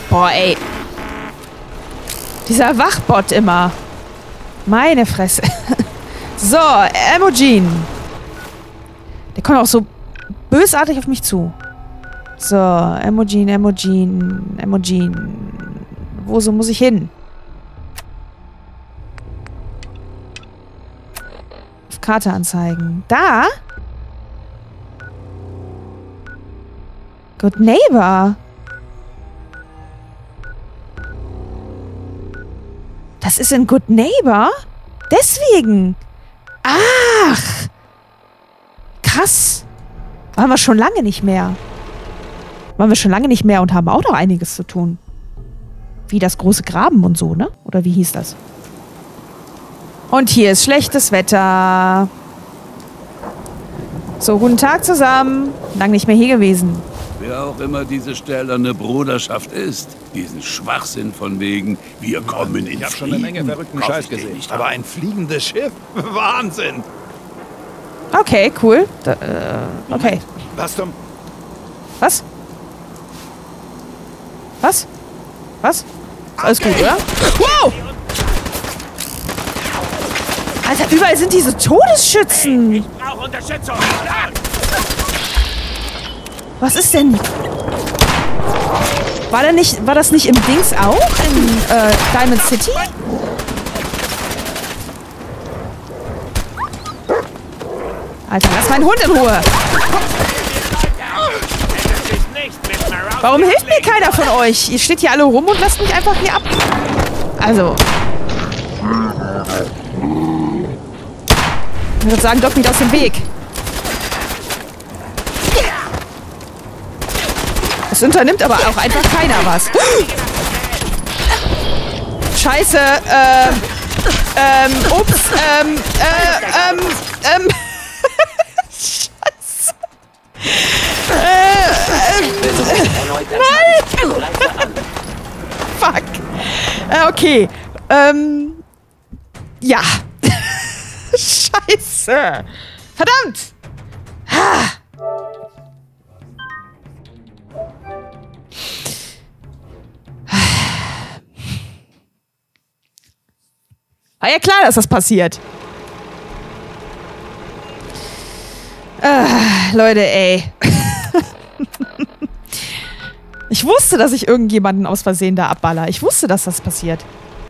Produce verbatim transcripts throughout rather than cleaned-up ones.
Boah, ey. Dieser Wachbot immer. Meine Fresse. So, Emojin. Der kommt auch so bösartig auf mich zu. So, Emojin, Emojin, Emojin. Wo so muss ich hin? Auf Karte anzeigen. Da? Good Neighbor. Das ist in Good Neighbor? Deswegen. Ach. Krass. Waren wir schon lange nicht mehr. Waren wir schon lange nicht mehr und haben auch noch einiges zu tun. Wie das große Graben und so, ne? Oder wie hieß das? Und hier ist schlechtes Wetter. So, guten Tag zusammen. Lang nicht mehr hier gewesen. Wer auch immer diese stählerne Bruderschaft ist, diesen Schwachsinn von wegen, wir kommen in Ich habe schon eine Menge verrückten Scheiß gesehen. Aber ein fliegendes Schiff? Wahnsinn! Okay, cool. Da, äh, okay. Was zum... Was? Was? Was? Alles gut, oder? Wow! Alter, überall sind diese Todesschützen. Ich brauche Unterstützung. Was ist denn? War, da nicht, war das nicht im Dings auch? In äh, Diamond City? Alter, lass meinen Hund in Ruhe. Warum hilft mir keiner von euch? Ihr steht hier alle rum und lasst mich einfach hier ab. Also. Ich würde sagen, Doc nicht aus dem Weg. Es unternimmt aber auch einfach keiner was. Scheiße, ähm, ähm, ups, ähm, äh, ähm, ähm, Scheiße. Äh, ähm, nein! Fuck. Äh, okay. Ähm, ja. Scheiße. Verdammt! Ha! War ja klar, dass das passiert. Ah, Leute, ey. Ich wusste, dass ich irgendjemanden aus Versehen da abballer. Ich wusste, dass das passiert.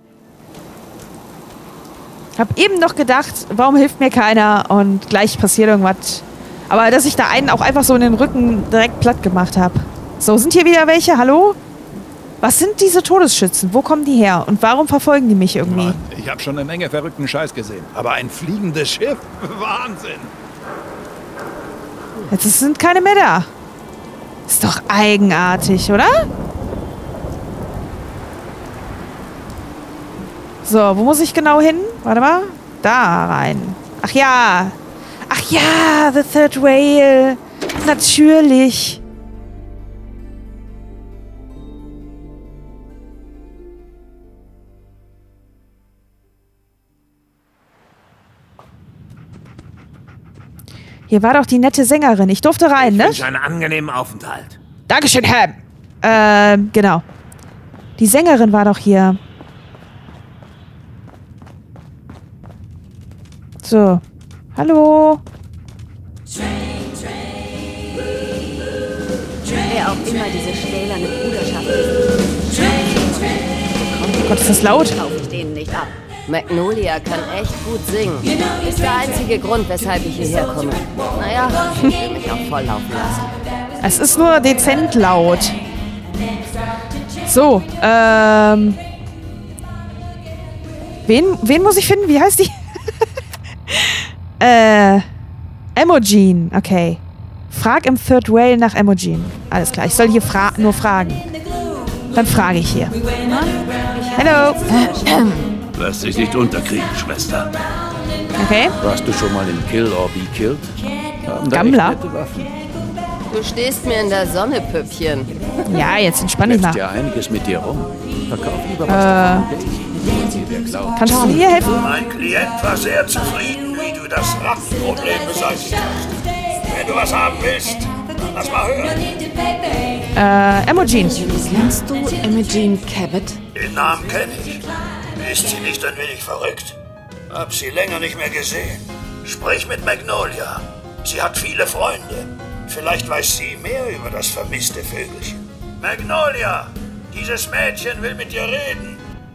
Ich habe eben noch gedacht, warum hilft mir keiner und gleich passiert irgendwas. Aber dass ich da einen auch einfach so in den Rücken direkt platt gemacht habe. So, sind hier wieder welche? Hallo? Was sind diese Todesschützen? Wo kommen die her? Und warum verfolgen die mich irgendwie? Mann, ich habe schon eine Menge verrückten Scheiß gesehen. Aber ein fliegendes Schiff? Wahnsinn! Jetzt sind keine mehr da. Ist doch eigenartig, oder? So, wo muss ich genau hin? Warte mal. Da rein. Ach ja. Ach ja, The Third Whale. Natürlich. Hier war doch die nette Sängerin. Ich durfte rein, ne? Ich wünsche einen angenehmen Aufenthalt. Dankeschön, Herr. Ähm, genau. Die Sängerin war doch hier. So. Hallo. Wer auch immer diese stählerne Bruderschaft ist. Oh Gott, ist das laut? Kaufe ich denen nicht ab. Magnolia kann echt gut singen. Ist der einzige Grund, weshalb ich hierher komme. Naja, ich will mich auch voll laufen lassen. Es ist nur dezent laut. So, ähm... Wen, wen muss ich finden? Wie heißt die? äh... Emojin, okay. Frag im Third Whale nach Emojin. Alles klar, ich soll hier fra nur fragen. Dann frage ich hier. Hallo. Lass dich nicht unterkriegen, Schwester. Okay. Warst du schon mal in Kill or Be Killed? Haben da Gammler. echt nette Waffen. Du stehst mir in der Sonne, Püppchen. Ja, jetzt entspann dich Läuft mal. ja einiges mit dir rum. Verkauf lieber was Äh. davon. Daisy. Wer glaubt, Kannst du mir helfen? Mein Klient war sehr zufrieden, wie du das Raftenproblem beseitigt hast. Wenn du was haben willst, Lass mal hören. Äh, Imogen. Kennst du Imogen Cabot? Den Namen kenne ich. Ist sie nicht ein wenig verrückt? Hab sie länger nicht mehr gesehen. Sprich mit Magnolia. Sie hat viele Freunde. Vielleicht weiß sie mehr über das vermisste Vögelchen. Magnolia, dieses Mädchen will mit dir reden.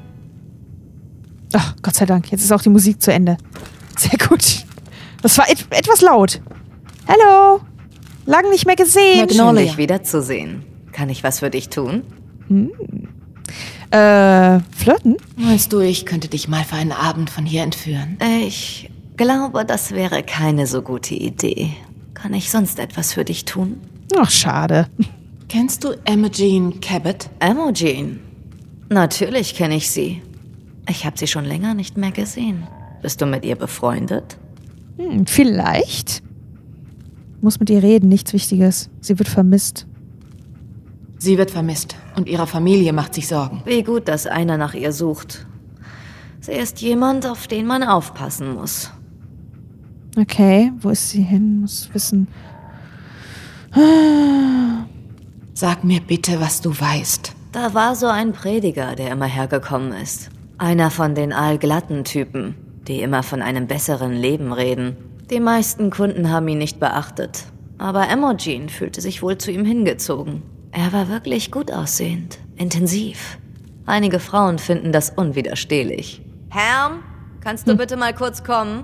Ach, Gott sei Dank. Jetzt ist auch die Musik zu Ende. Sehr gut. Das war et etwas laut. Hallo. Lang nicht mehr gesehen. Schön, dich wiederzusehen. Kann ich was für dich tun? Hm. Äh, flirten? Meinst du, ich könnte dich mal für einen Abend von hier entführen? Ich glaube, das wäre keine so gute Idee. Kann ich sonst etwas für dich tun? Ach, schade. Kennst du Imogen Cabot? Imogen? Natürlich kenne ich sie. Ich habe sie schon länger nicht mehr gesehen. Bist du mit ihr befreundet? Hm, vielleicht. Muss mit ihr reden, nichts Wichtiges. Sie wird vermisst. Sie wird vermisst und ihre Familie macht sich Sorgen. Wie gut, dass einer nach ihr sucht. Sie ist jemand, auf den man aufpassen muss. Okay, wo ist sie hin? Muss wissen. Sag mir bitte, was du weißt. Da war so ein Prediger, der immer hergekommen ist. Einer von den allglatten Typen, die immer von einem besseren Leben reden. Die meisten Kunden haben ihn nicht beachtet. Aber Imogen fühlte sich wohl zu ihm hingezogen. Er war wirklich gut aussehend, intensiv. Einige Frauen finden das unwiderstehlich. Herm, kannst du hm. bitte mal kurz kommen?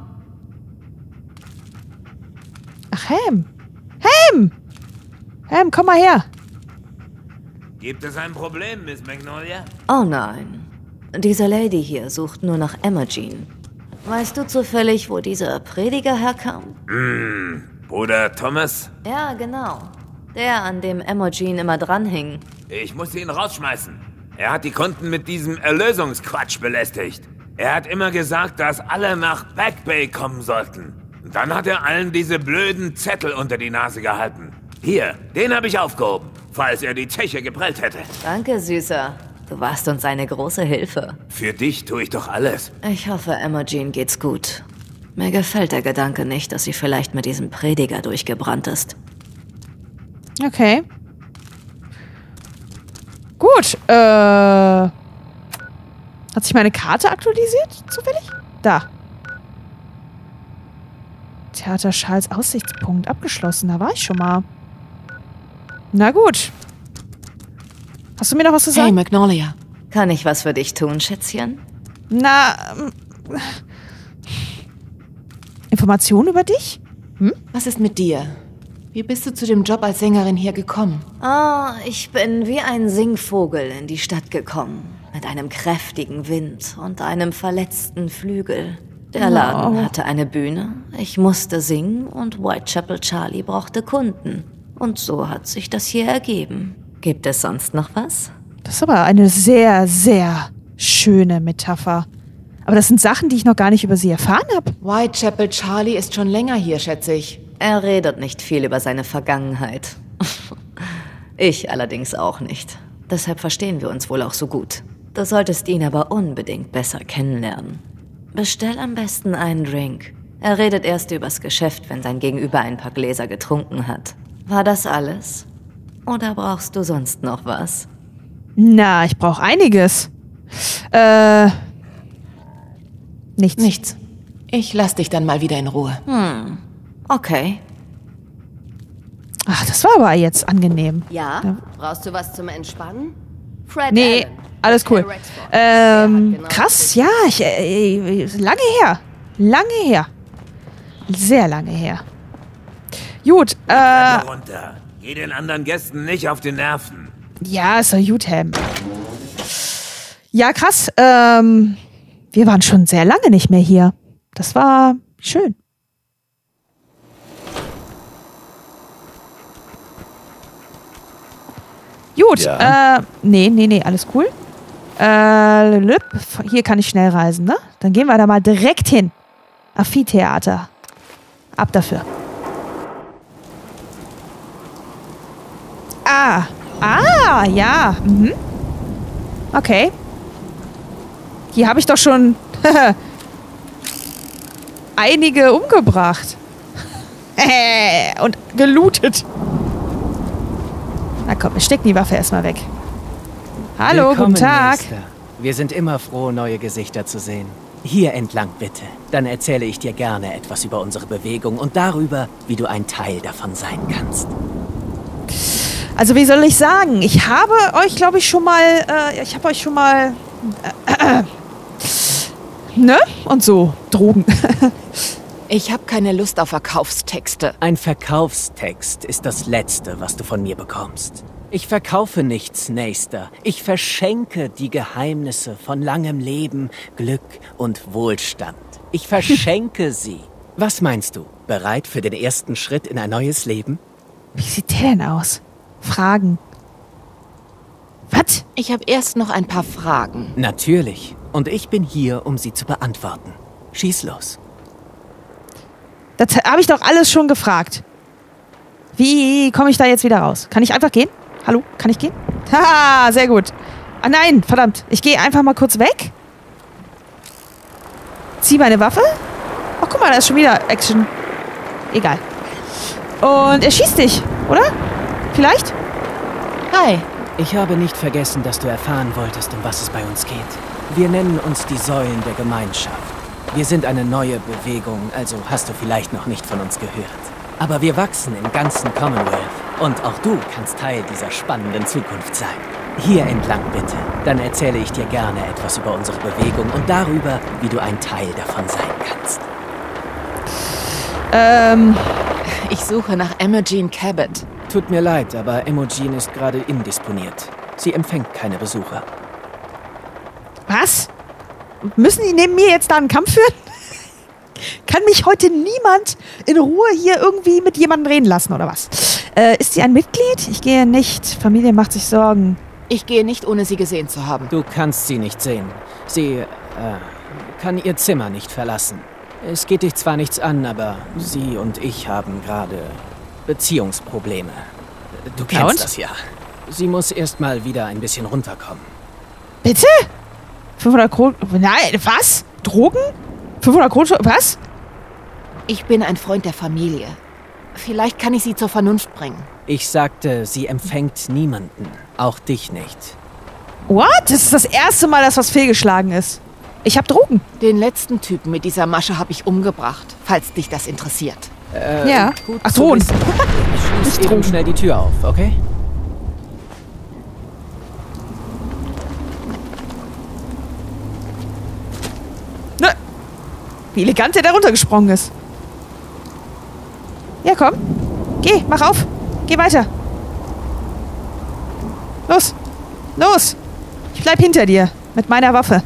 Ach, Ham. Ham! Ham, komm mal her. Gibt es ein Problem, Miss Magnolia? Oh nein. Diese Lady hier sucht nur nach Imogen. Weißt du zufällig, wo dieser Prediger herkam? Hm, Bruder Thomas? Ja, genau. Der, an dem Imogen immer dranhing. Ich muss ihn rausschmeißen. Er hat die Kunden mit diesem Erlösungsquatsch belästigt. Er hat immer gesagt, dass alle nach Back Bay kommen sollten. Und dann hat er allen diese blöden Zettel unter die Nase gehalten. Hier, den habe ich aufgehoben, falls er die Zeche geprellt hätte. Danke, Süßer. Du warst uns eine große Hilfe. Für dich tue ich doch alles. Ich hoffe, Imogen geht's gut. Mir gefällt der Gedanke nicht, dass sie vielleicht mit diesem Prediger durchgebrannt ist. Okay. Gut, äh... Hat sich meine Karte aktualisiert, zufällig? Da. Theater Schals Aussichtspunkt abgeschlossen, da war ich schon mal. Na gut. Hast du mir noch was zu sagen? Hey, Magnolia. Kann ich was für dich tun, Schätzchen? Na, ähm... Informationen über dich? Hm? Was ist mit dir? Wie bist du zu dem Job als Sängerin hier gekommen? Oh, ich bin wie ein Singvogel in die Stadt gekommen. Mit einem kräftigen Wind und einem verletzten Flügel. Der Laden oh. hatte eine Bühne, ich musste singen und Whitechapel Charlie brauchte Kunden. Und so hat sich das hier ergeben. Gibt es sonst noch was? Das ist aber eine sehr, sehr schöne Metapher. Aber das sind Sachen, die ich noch gar nicht über sie erfahren habe. Whitechapel Charlie ist schon länger hier, schätze ich. Er redet nicht viel über seine Vergangenheit. Ich allerdings auch nicht. Deshalb verstehen wir uns wohl auch so gut. Du solltest ihn aber unbedingt besser kennenlernen. Bestell am besten einen Drink. Er redet erst übers Geschäft, wenn sein Gegenüber ein paar Gläser getrunken hat. War das alles? Oder brauchst du sonst noch was? Na, ich brauche einiges. Äh... Nichts. Nichts. Ich lass dich dann mal wieder in Ruhe. Hm, okay. Ach, das war aber jetzt angenehm. Ja? Ja. Brauchst du was zum Entspannen? Fred Nee, Allen. alles cool. Ähm, genau krass, ja, ich, äh, lange her. Lange her. Sehr lange her. Gut, äh... runter. Geh den anderen Gästen nicht auf die Nerven. Ja, ist doch gut, Ham. Ja, krass, ähm... Wir waren schon sehr lange nicht mehr hier. Das war schön. Gut, Ja. äh, nee, nee, nee, alles cool. Äh, hier kann ich schnell reisen, ne? Dann gehen wir da mal direkt hin. Amphitheater. Ab dafür. Ah, ah, ja, mhm. Okay. Hier habe ich doch schon einige umgebracht. Und gelootet. Na komm, wir stecken die Waffe erstmal weg. Hallo, Willkommen, guten Tag. Meister. Wir sind immer froh, neue Gesichter zu sehen. Hier entlang bitte. Dann erzähle ich dir gerne etwas über unsere Bewegung und darüber, wie du ein Teil davon sein kannst. Also wie soll ich sagen? Ich habe euch, glaube ich, schon mal... Äh, ich habe euch schon mal... Äh, äh, ne? Und so. Drogen. Ich habe keine Lust auf Verkaufstexte. Ein Verkaufstext ist das Letzte, was du von mir bekommst. Ich verkaufe nichts, Nächster. Ich verschenke die Geheimnisse von langem Leben, Glück und Wohlstand. Ich verschenke sie. Was meinst du? Bereit für den ersten Schritt in ein neues Leben? Wie sieht der denn aus? Fragen. Was? Ich habe erst noch ein paar Fragen. Natürlich. Und ich bin hier, um sie zu beantworten. Schieß los. Das habe ich doch alles schon gefragt. Wie komme ich da jetzt wieder raus? Kann ich einfach gehen? Hallo? Kann ich gehen? Haha, sehr gut. Ah nein, verdammt. Ich gehe einfach mal kurz weg. Zieh meine Waffe. Ach, guck mal, da ist schon wieder Action. Egal. Und er schießt dich, oder? Vielleicht? Hi. Ich habe nicht vergessen, dass du erfahren wolltest, um was es bei uns geht. Wir nennen uns die Säulen der Gemeinschaft. Wir sind eine neue Bewegung, also hast du vielleicht noch nicht von uns gehört. Aber wir wachsen im ganzen Commonwealth. Und auch du kannst Teil dieser spannenden Zukunft sein. Hier entlang bitte. Dann erzähle ich dir gerne etwas über unsere Bewegung und darüber, wie du ein Teil davon sein kannst. Ähm... Ich suche nach Imogen Cabot. Tut mir leid, aber Imogen ist gerade indisponiert. Sie empfängt keine Besucher. Was? Müssen die neben mir jetzt da einen Kampf führen? Kann mich heute niemand in Ruhe hier irgendwie mit jemandem reden lassen, oder was? Äh, ist sie ein Mitglied? Ich gehe nicht. Familie macht sich Sorgen. Ich gehe nicht, ohne sie gesehen zu haben. Du kannst sie nicht sehen. Sie, äh, kann ihr Zimmer nicht verlassen. Es geht dich zwar nichts an, aber sie und ich haben gerade Beziehungsprobleme. Du kennst und? das ja. Sie muss erst mal wieder ein bisschen runterkommen. Bitte? fünfhundert Kronen? Nein, was? Drogen? fünfhundert Kronen? Was? Ich bin ein Freund der Familie. Vielleicht kann ich sie zur Vernunft bringen. Ich sagte, sie empfängt niemanden. Auch dich nicht. What? Das ist das erste Mal, dass was fehlgeschlagen ist. Ich hab Drogen. Den letzten Typen mit dieser Masche habe ich umgebracht, falls dich das interessiert. Äh, Ja. Gut Ach, zu Drogen. wissen. Ich schließe eben schnell die Tür auf, okay? Ne. Wie elegant der da runtergesprungen ist. Ja, komm. Geh, mach auf. Geh weiter. Los. Los. Ich bleib hinter dir. Mit meiner Waffe.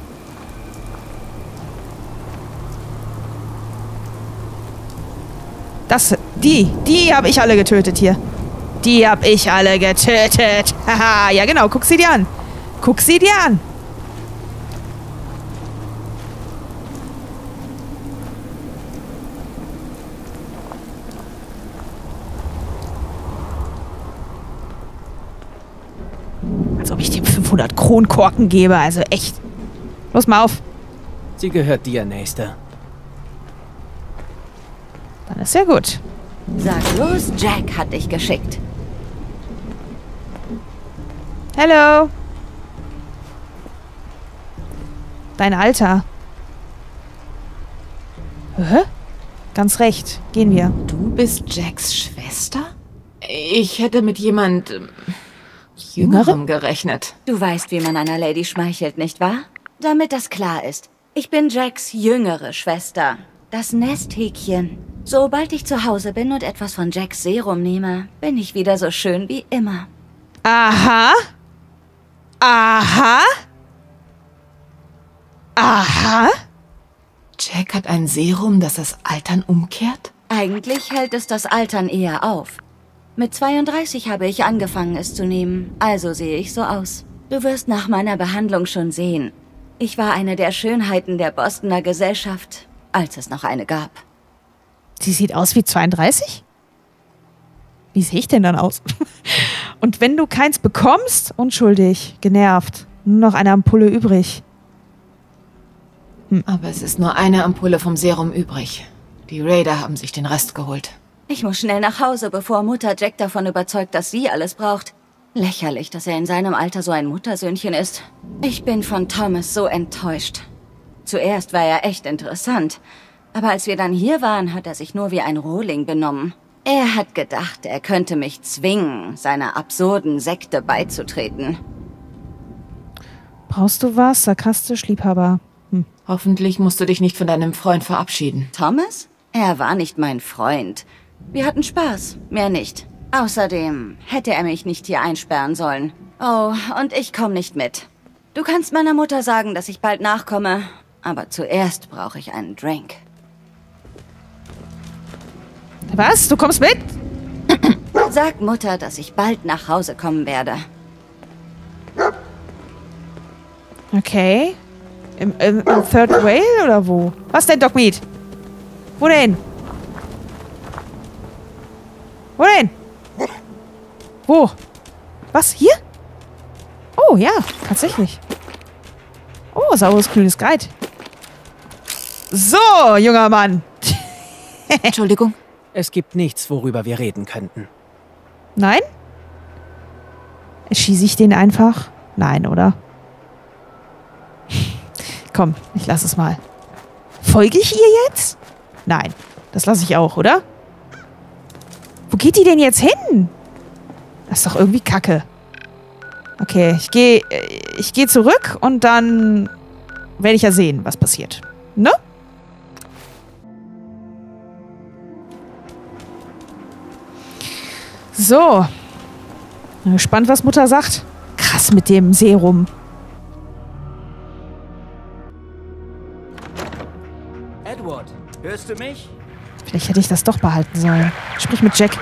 Das, die, die habe ich alle getötet hier. Die habe ich alle getötet. Haha, ja genau, guck sie dir an. Guck sie dir an. Als ob ich dem fünfhundert Kronkorken gebe, also echt. Los mal auf. Sie gehört dir, Nächster. Dann ist ja gut. Sag bloß, Jack hat dich geschickt. Hallo. Dein Alter. Hä? Ganz recht. Gehen wir. Du bist Jacks Schwester? Ich hätte mit jemand ähm, Jüngerem gerechnet. Du weißt, wie man einer Lady schmeichelt, nicht wahr? Damit das klar ist. Ich bin Jacks jüngere Schwester. Das Nesthäkchen. Sobald ich zu Hause bin und etwas von Jacks Serum nehme, bin ich wieder so schön wie immer. Aha. Aha. Aha. Jack hat ein Serum, das das Altern umkehrt? Eigentlich hält es das Altern eher auf. Mit zweiunddreißig habe ich angefangen, es zu nehmen. Also sehe ich so aus. Du wirst nach meiner Behandlung schon sehen. Ich war eine der Schönheiten der Bostoner Gesellschaft, als es noch eine gab. Sie sieht aus wie zweiunddreißig? Wie sehe ich denn dann aus? Und wenn du keins bekommst, unschuldig, genervt, nur noch eine Ampulle übrig. Hm. Aber es ist nur eine Ampulle vom Serum übrig. Die Raider haben sich den Rest geholt. Ich muss schnell nach Hause, bevor Mutter Jack davon überzeugt, dass sie alles braucht. Lächerlich, dass er in seinem Alter so ein Muttersöhnchen ist. Ich bin von Thomas so enttäuscht. Zuerst war er echt interessant, aber als wir dann hier waren, hat er sich nur wie ein Rohling benommen. Er hat gedacht, er könnte mich zwingen, seiner absurden Sekte beizutreten. Brauchst du was? Sarkastisch, Liebhaber. Hm. Hoffentlich musst du dich nicht von deinem Freund verabschieden. Thomas? Er war nicht mein Freund. Wir hatten Spaß, mehr nicht. Außerdem hätte er mich nicht hier einsperren sollen. Oh, und ich komme nicht mit. Du kannst meiner Mutter sagen, dass ich bald nachkomme, aber zuerst brauche ich einen Drink. Was? Du kommst mit? Sag Mutter, dass ich bald nach Hause kommen werde. Okay. Im, im, im Third Rail oder wo? Was denn, Dogmeat? Wo denn? Wo denn? Wo? Was? Hier? Oh, ja. Tatsächlich. Oh, saures, grünes Guide. So, junger Mann. Entschuldigung. Es gibt nichts, worüber wir reden könnten. Nein? Schieße ich den einfach? Nein, oder? Komm, ich lass es mal. Folge ich ihr jetzt? Nein, das lasse ich auch, oder? Wo geht die denn jetzt hin? Das ist doch irgendwie kacke. Okay, ich gehe ich gehe zurück und dann werde ich ja sehen, was passiert. Ne? So. Bin gespannt, was Mutter sagt. Krass mit dem Serum. Edward, hörst du mich? Vielleicht hätte ich das doch behalten sollen. Sprich mit Jack.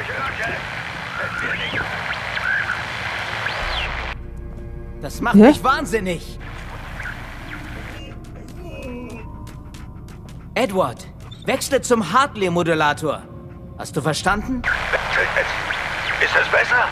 Das macht Hä? mich wahnsinnig. Edward, wechsle zum Hartley-Modulator. Hast du verstanden? Ist das besser?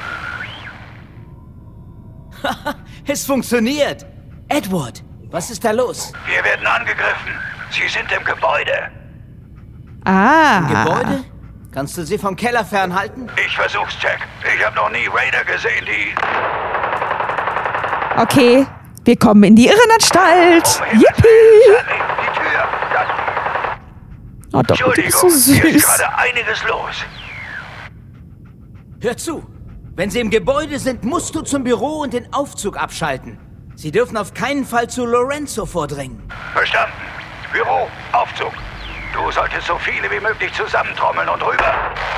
Es funktioniert. Edward, was ist da los? Wir werden angegriffen. Sie sind im Gebäude. Ah. Gebäude? Kannst du sie vom Keller fernhalten? Ich versuch's, Jack. Ich habe noch nie Raider gesehen, die... Okay, wir kommen in die Irrenanstalt. Um Yippie! Sunny, die Tür. Das... Oh, doch, du bist so Entschuldigung, hier ist süß. gerade einiges los. Hör zu. Wenn sie im Gebäude sind, musst du zum Büro und den Aufzug abschalten. Sie dürfen auf keinen Fall zu Lorenzo vordringen. Verstanden. Büro, Aufzug. Du solltest so viele wie möglich zusammentrommeln und rüber.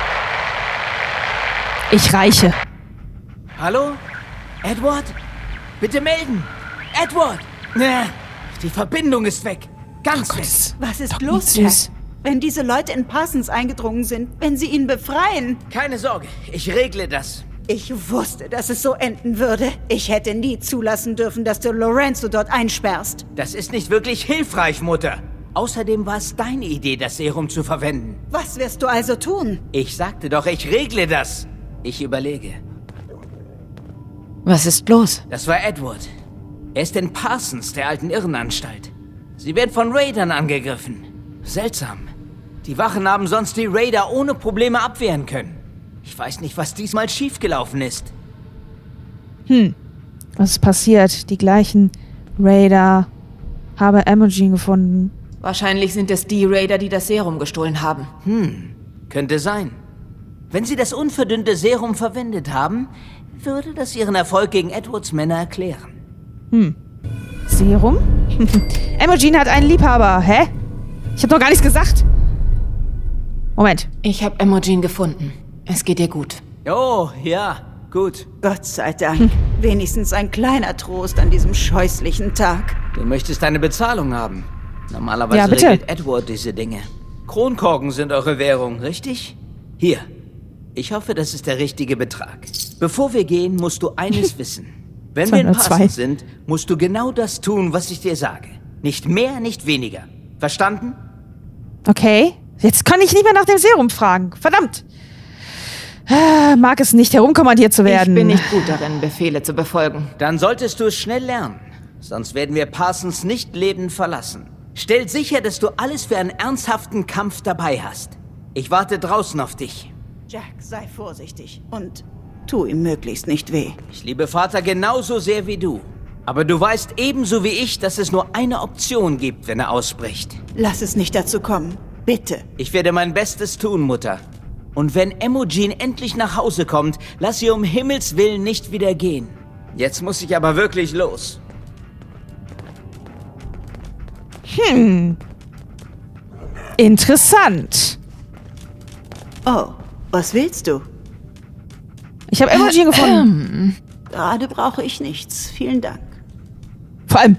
Ich reiche. Hallo? Edward? Bitte melden. Edward! Nee, die Verbindung ist weg. Ganz weg. Was ist Doch los, nicht Jack? süß. Wenn diese Leute in Parsons eingedrungen sind, wenn sie ihn befreien. Keine Sorge, ich regle das. Ich wusste, dass es so enden würde. Ich hätte nie zulassen dürfen, dass du Lorenzo dort einsperrst. Das ist nicht wirklich hilfreich, Mutter. Außerdem war es deine Idee, das Serum zu verwenden. Was wirst du also tun? Ich sagte doch, ich regle das. Ich überlege. Was ist los? Das war Edward. Er ist in Parsons, der alten Irrenanstalt. Sie werden von Raidern angegriffen. Seltsam. Die Wachen haben sonst die Raider ohne Probleme abwehren können. Ich weiß nicht, was diesmal schiefgelaufen ist. Hm. Was ist passiert? Die gleichen Raider haben Imogen gefunden. Wahrscheinlich sind es die Raider, die das Serum gestohlen haben. Hm, könnte sein. Wenn sie das unverdünnte Serum verwendet haben, würde das ihren Erfolg gegen Edwards Männer erklären. Hm. Serum? Imogen hat einen Liebhaber. Hä? Ich habe doch gar nichts gesagt. Moment. Ich habe Imogen gefunden. Es geht ihr gut. Oh, ja, gut. Gott sei Dank. Wenigstens ein kleiner Trost an diesem scheußlichen Tag. Du möchtest eine Bezahlung haben. Normalerweise Ja, bitte. regelt Edward diese Dinge. Kronkorken sind eure Währung, richtig? Hier. Ich hoffe, das ist der richtige Betrag. Bevor wir gehen, musst du eines wissen. Wenn wir in zweihundertzwei. Parsons sind, musst du genau das tun, was ich dir sage. Nicht mehr, nicht weniger. Verstanden? Okay. Jetzt kann ich nicht mehr nach dem Serum fragen. Verdammt. Ah, mag es nicht, herumkommandiert zu werden. Ich bin nicht gut darin, Befehle zu befolgen. Dann solltest du es schnell lernen. Sonst werden wir Parsons nicht lebend verlassen. Stell sicher, dass du alles für einen ernsthaften Kampf dabei hast. Ich warte draußen auf dich. Jack, sei vorsichtig. Und Tu ihm möglichst nicht weh. Ich liebe Vater genauso sehr wie du. Aber du weißt ebenso wie ich, dass es nur eine Option gibt, wenn er ausbricht. Lass es nicht dazu kommen. Bitte. Ich werde mein Bestes tun, Mutter. Und wenn Imogen endlich nach Hause kommt, lass sie um Himmels Willen nicht wieder gehen. Jetzt muss ich aber wirklich los. Hm. Interessant. Oh, was willst du? Ich habe Imogen gefunden. Gerade brauche ich nichts. Vielen Dank. Vor allem,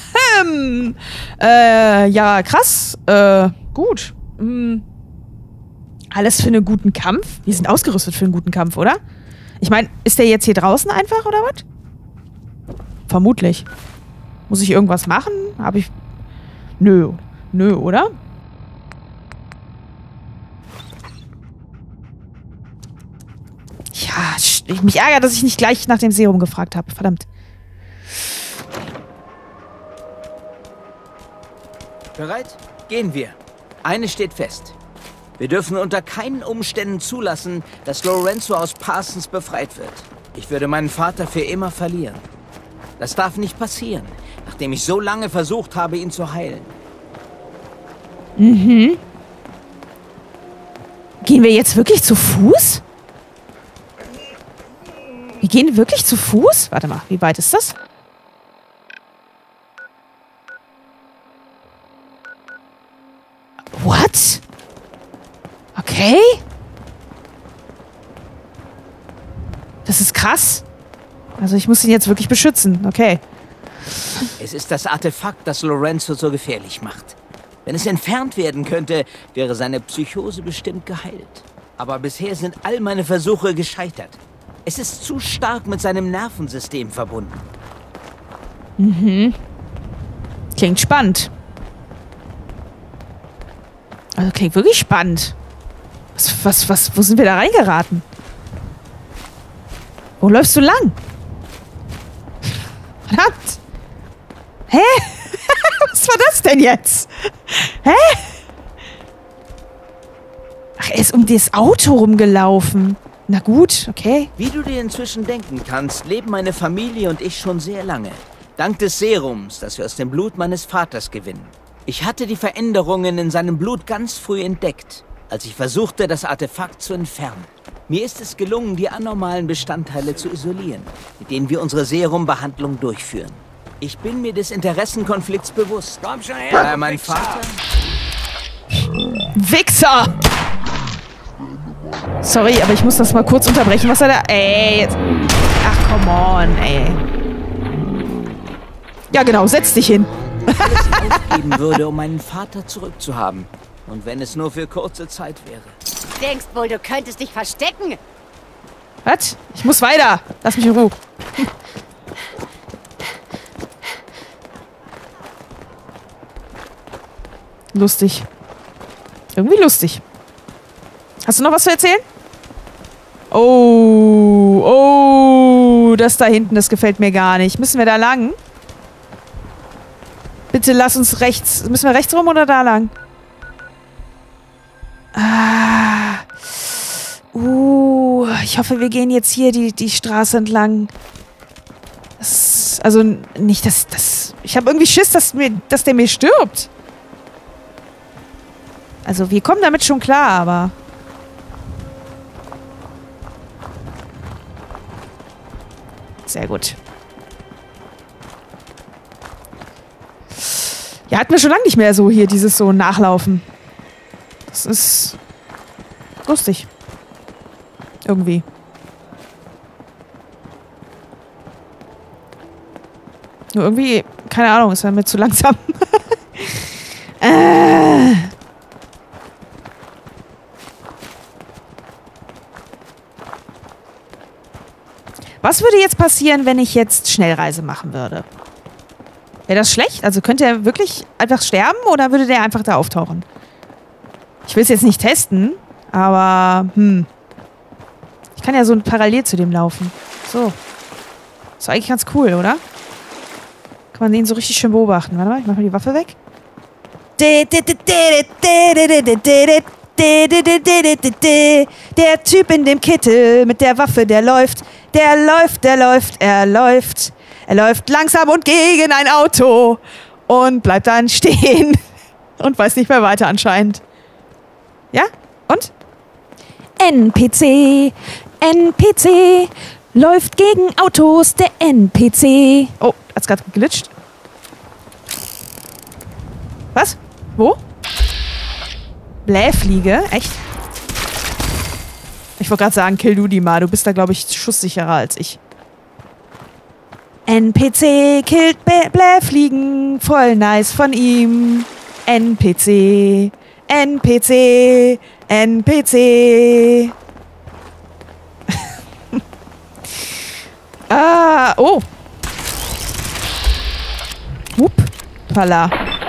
äh, ja, krass, äh, gut. Hm. Alles für einen guten Kampf? Wir sind ausgerüstet für einen guten Kampf, oder? Ich meine, ist der jetzt hier draußen einfach, oder was? Vermutlich. Muss ich irgendwas machen? Habe ich... Nö. Nö, oder? Ja, ich mich ärgert, dass ich nicht gleich nach dem Serum gefragt habe. Verdammt. Bereit? Gehen wir. Eines steht fest. Wir dürfen unter keinen Umständen zulassen, dass Lorenzo aus Parsons befreit wird. Ich würde meinen Vater für immer verlieren. Das darf nicht passieren, nachdem ich so lange versucht habe, ihn zu heilen. Mhm. Gehen wir jetzt wirklich zu Fuß? Wir gehen wirklich zu Fuß? Warte mal, wie weit ist das? What? Okay. Das ist krass. Also ich muss ihn jetzt wirklich beschützen. Okay. Es ist das Artefakt, das Lorenzo so gefährlich macht. Wenn es entfernt werden könnte, wäre seine Psychose bestimmt geheilt. Aber bisher sind all meine Versuche gescheitert. Es ist zu stark mit seinem Nervensystem verbunden. Mhm. Klingt spannend. Also klingt wirklich spannend. Was, was, was, wo sind wir da reingeraten? Wo läufst du lang? Verdammt. Hä? Was war das denn jetzt? Hä? Ach, er ist um das Auto rumgelaufen. Na gut, okay. Wie du dir inzwischen denken kannst, leben meine Familie und ich schon sehr lange. Dank des Serums, das wir aus dem Blut meines Vaters gewinnen. Ich hatte die Veränderungen in seinem Blut ganz früh entdeckt, als ich versuchte, das Artefakt zu entfernen. Mir ist es gelungen, die anormalen Bestandteile zu isolieren, mit denen wir unsere Serumbehandlung durchführen. Ich bin mir des Interessenkonflikts bewusst. Komm schon her! Äh, mein Vater... Wichser! Sorry, aber ich muss das mal kurz unterbrechen. Was er da... Ey, jetzt... Ach, come on, ey. Ja, genau, setz dich hin. Alles aufgeben würde, um meinen Vater zurückzuhaben. Und wenn es nur für kurze Zeit wäre. Denkst wohl, du könntest dich verstecken? Was? Ich muss weiter. Lass mich in Ruhe. Lustig. Irgendwie lustig. Hast du noch was zu erzählen? Oh, oh, das da hinten, das gefällt mir gar nicht. Müssen wir da lang? Bitte lass uns rechts... Müssen wir rechts rum oder da lang? Ah. Uh, ich hoffe, wir gehen jetzt hier die, die Straße entlang. Das, also nicht, dass... Das, ich habe irgendwie Schiss, dass, mir, dass der mir stirbt. Also wir kommen damit schon klar, aber... Sehr gut. Ja, hatten wir schon lange nicht mehr so hier, dieses so Nachlaufen. Das ist lustig. Irgendwie. Nur irgendwie, keine Ahnung, ist mir zu langsam. äh. Was würde jetzt passieren, wenn ich jetzt Schnellreise machen würde? Wäre das schlecht? Also könnte er wirklich einfach sterben oder würde der einfach da auftauchen? Ich will es jetzt nicht testen, aber hm. Ich kann ja so parallel zu dem laufen. So. Ist eigentlich ganz cool, oder? Kann man den so richtig schön beobachten. Warte mal, ich mach mal die Waffe weg. Der Typ in dem Kittel mit der Waffe, der läuft, der läuft, der läuft, er läuft. Er läuft langsam und gegen ein Auto und bleibt dann stehen und weiß nicht mehr weiter anscheinend. Ja? Und? N P C, N P C, läuft gegen Autos, der N P C. Oh, hat's gerade geglitscht. Was? Wo? Blähfliege? Echt? Ich wollte gerade sagen, kill du die mal. Du bist da, glaube ich, schusssicherer als ich. N P C killt Blähfliegen. Voll nice von ihm. N P C. N P C. N P C. ah, oh. Hup. Pala.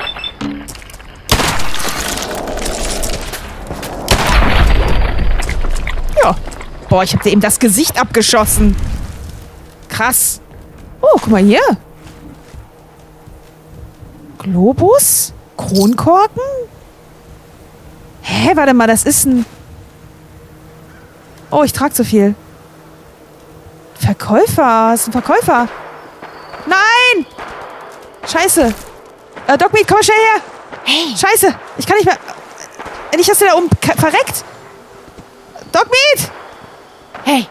Ja. Boah, ich hab dir eben das Gesicht abgeschossen. Krass. Oh, guck mal hier. Globus? Kronkorken? Hä, warte mal, das ist ein... Oh, ich trage zu viel. Verkäufer. Das ist ein Verkäufer. Nein! Scheiße. Äh, Dogmeat, komm mal schnell her. Hey. Scheiße. Ich kann nicht mehr... Nicht, dass der da oben verreckt. Dogmeat! Hey.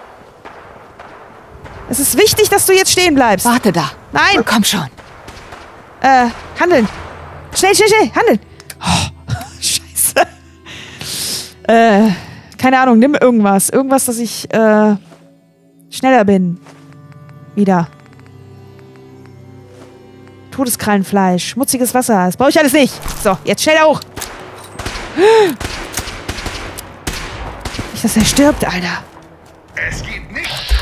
Es ist wichtig, dass du jetzt stehen bleibst. Warte da. Nein. Oh, komm schon. Äh, handeln. Schnell, schnell, schnell. Handeln. Oh, scheiße. Äh, keine Ahnung. Nimm irgendwas. Irgendwas, dass ich, äh, schneller bin. Wieder. Todeskrallenfleisch. Schmutziges Wasser. Das brauche ich alles nicht. So, jetzt schnell hoch. Nicht, dass er stirbt, Alter. Es gibt nichts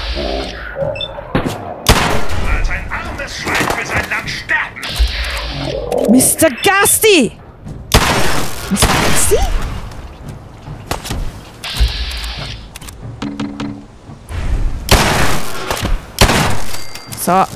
als ein armes Schwein für sein Land sterben. Mister Gasti! Mister Gasti? So.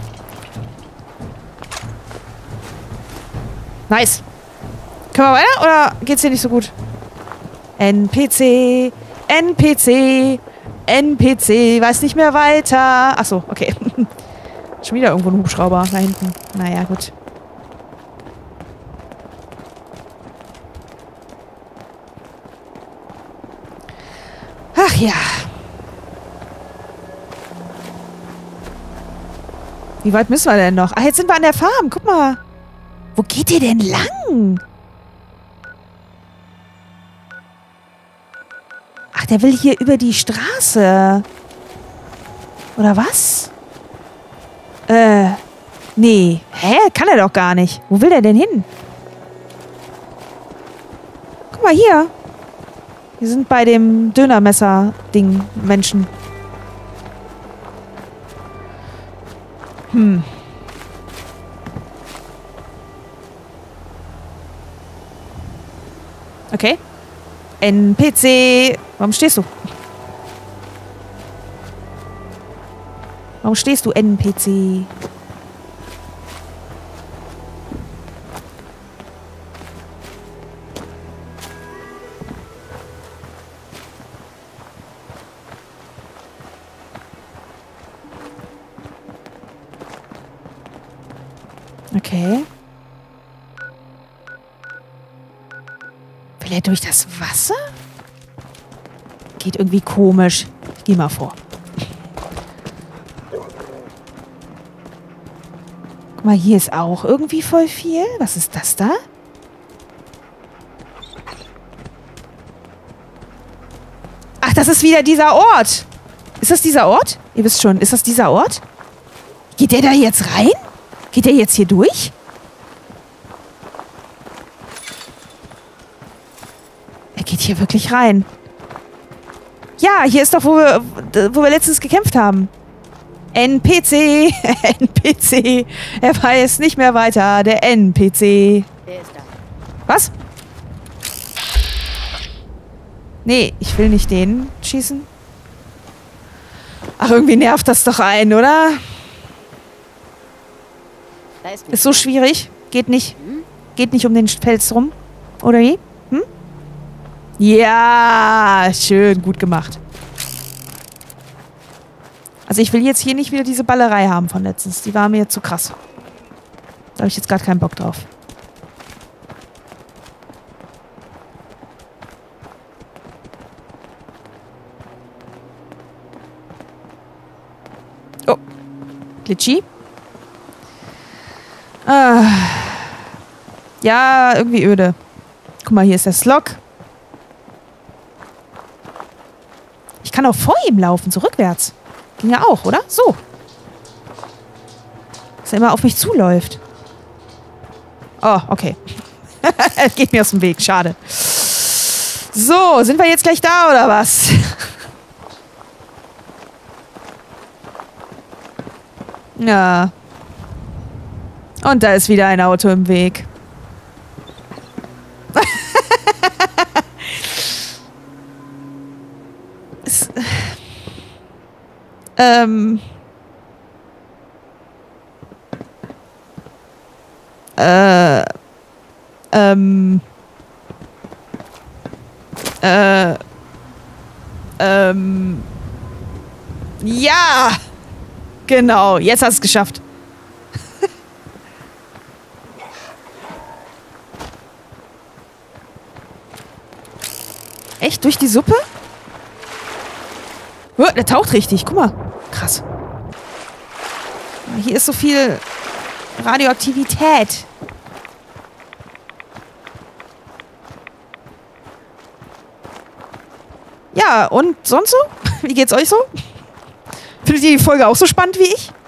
Nice. Können wir weiter oder geht's hier nicht so gut? N P C, N P C, N P C, weiß nicht mehr weiter. Achso, okay. Schon wieder irgendwo ein Hubschrauber da hinten. Naja, gut. Ach ja. Wie weit müssen wir denn noch? Ach, jetzt sind wir an der Farm. Guck mal. Wo geht ihr denn lang? Ach, der will hier über die Straße. Oder was? Äh, nee. Hä? Kann er doch gar nicht. Wo will der denn hin? Guck mal hier. Wir sind bei dem Dönermesser-Ding, Menschen. Hm. Okay. N P C. Warum stehst du? Warum stehst du, N P C? Okay. Will er durch das Wasser? Geht irgendwie komisch. Ich geh mal vor. Guck mal, hier ist auch irgendwie voll viel. Was ist das da? Ach, das ist wieder dieser Ort. Ist das dieser Ort? Ihr wisst schon, ist das dieser Ort? Geht der da jetzt rein? Geht der jetzt hier durch? Er geht hier wirklich rein. Ja, hier ist doch, wo wir, wo wir letztens gekämpft haben. N P C, N P C. Er weiß nicht mehr weiter. Der N P C. Der ist da. Was? Nee, ich will nicht den schießen. Ach, irgendwie nervt das doch einen, oder? Da ist, Ist so schwierig. Geht nicht. Geht nicht um den Fels rum. Oder wie? Hm? Ja, schön, gut gemacht. Also ich will jetzt hier nicht wieder diese Ballerei haben von letztens. Die war mir zu krass. Da habe ich jetzt gerade keinen Bock drauf. Oh. Glitchy. Ah. Ja, irgendwie öde. Guck mal, hier ist der Slog. Ich kann auch vor ihm laufen, so rückwärts. Ging ja auch, oder? So. Dass er immer auf mich zuläuft. Oh, okay. Geht mir aus dem Weg, schade. So, sind wir jetzt gleich da, oder was? Ja. Und da ist wieder ein Auto im Weg. es, ähm. Äh. Ähm. Äh. Ähm. Ja! Genau, jetzt hast du es geschafft. Echt? Durch die Suppe? Oh, der taucht richtig. Guck mal. Krass. Hier ist so viel Radioaktivität. Ja, und sonst so? Wie geht's euch so? Findet ihr die Folge auch so spannend wie ich?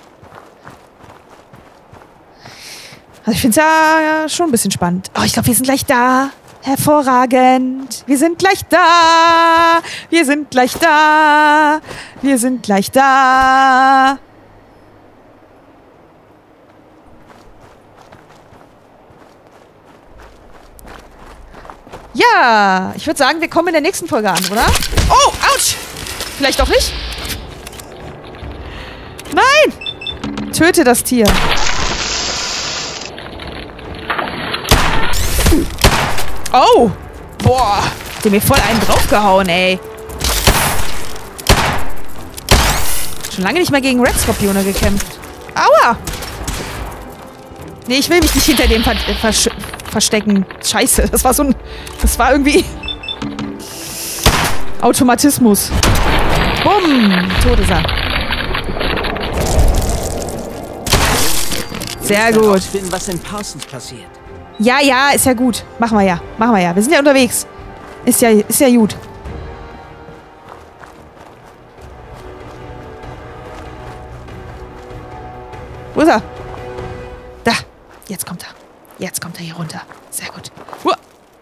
Also ich finde es ja schon ein bisschen spannend. Oh, ich glaube, wir sind gleich da. Hervorragend. Wir sind gleich da. Wir sind gleich da. Wir sind gleich da. Ja, ich würde sagen, wir kommen in der nächsten Folge an, oder? Oh, ouch. Vielleicht doch nicht. Nein! Töte das Tier. Oh! Boah! Hat der mir voll einen draufgehauen, ey. Schon lange nicht mehr gegen Red Skorpione gekämpft. Aua! Nee, ich will mich nicht hinter dem ver ver verstecken. Scheiße, das war so ein... Das war irgendwie... Automatismus. Bumm! Tot ist er. Sehr gut. Was in Parsons passiert. Ja, ja, ist ja gut. Machen wir ja. Machen wir ja. Wir sind ja unterwegs. Ist ja, ist ja gut. Wo ist er? Da. Jetzt kommt er. Jetzt kommt er hier runter. Sehr gut. Huh.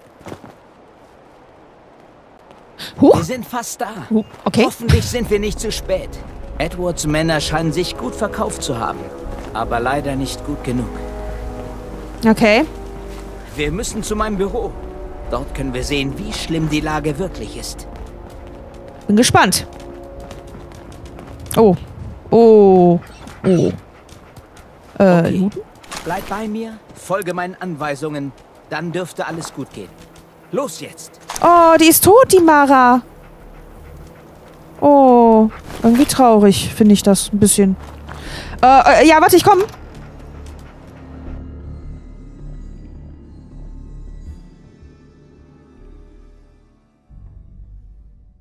Huh. Wir sind fast da. Huh. Okay. Hoffentlich sind wir nicht zu spät. Edwards Männer scheinen sich gut verkauft zu haben. Aber leider nicht gut genug. Okay. Wir müssen zu meinem Büro. Dort können wir sehen, wie schlimm die Lage wirklich ist. Bin gespannt. Oh. Oh. Oh. Äh, okay. Bleib bei mir, folge meinen Anweisungen, dann dürfte alles gut gehen. Los jetzt. Oh, die ist tot, die Mara. Oh. Irgendwie traurig, finde ich das ein bisschen. Äh, äh, ja, warte, ich komme.